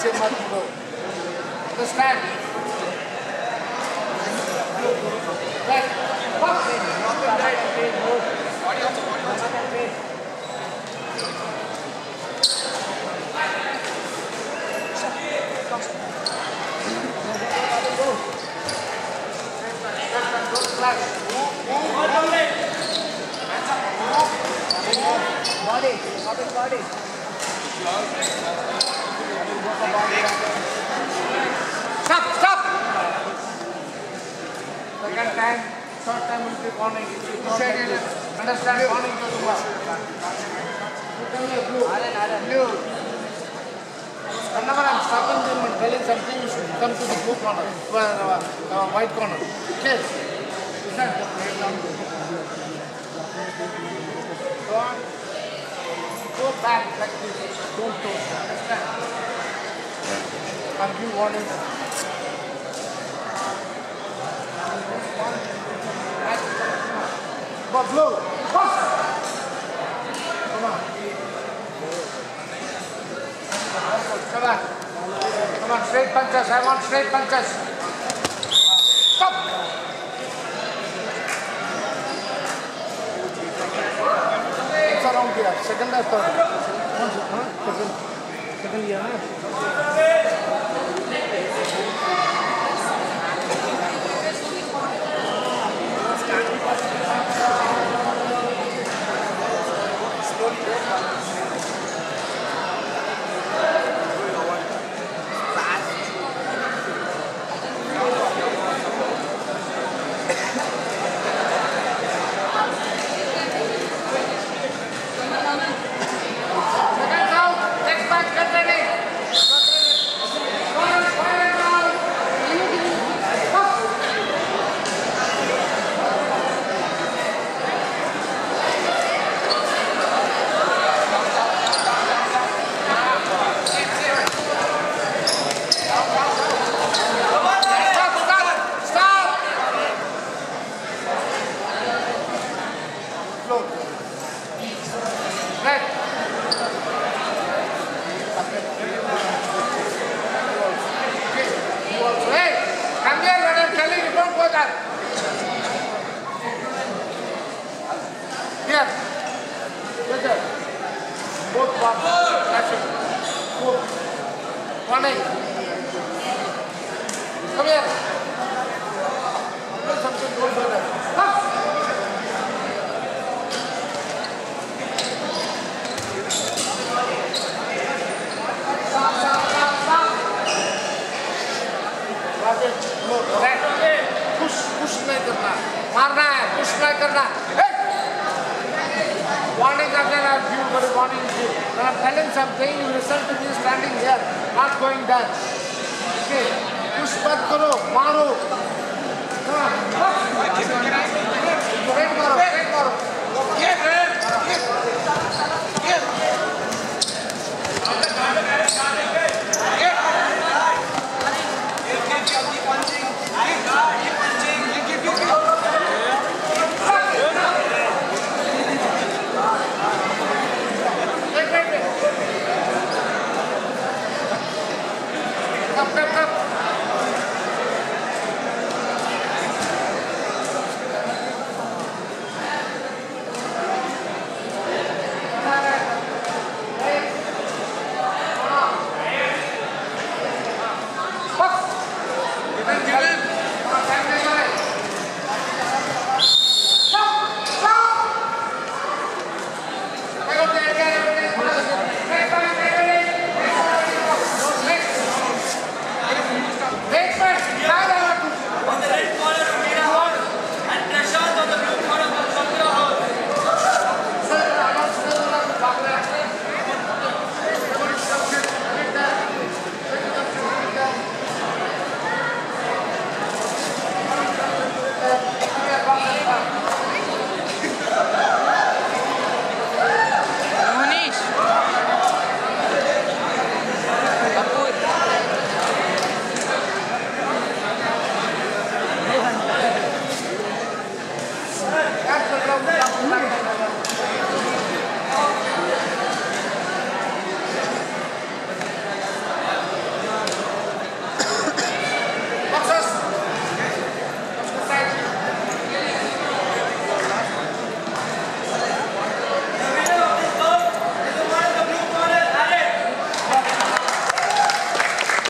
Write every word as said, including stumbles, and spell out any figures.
पीछे मत मुड़ो। Understand? Right. Fuck. Body, body, body. Stop, stop. Second time, third time will be warning. You said it. Understand? Warning to the boss. Blue. Blue. Whenever I'm stopping them and telling something, you should come to the blue corner, uh, uh, white corner. Okay. Listen. Go on. Go back like this. Don't toast. Understand? I'll give warning. Go blue. Come on. Come on. Come on. Straight punches. I want straight punches. Stop. It's around here. Second or third? Second. Second year, huh? Here. Here. Both one. Action. Four. One eight. Come here. Do something good for them. Stop. Stop, stop, stop, stop. Look, right. Push, push नहीं करना. मारना है, push नहीं करना. Warning after I give but warning you. When I'm telling something, you listen to me standing here, not going down. Okay. Push back karo, maro. Come on. Straight maro, straight maro. Get it. Get. Come, come, come.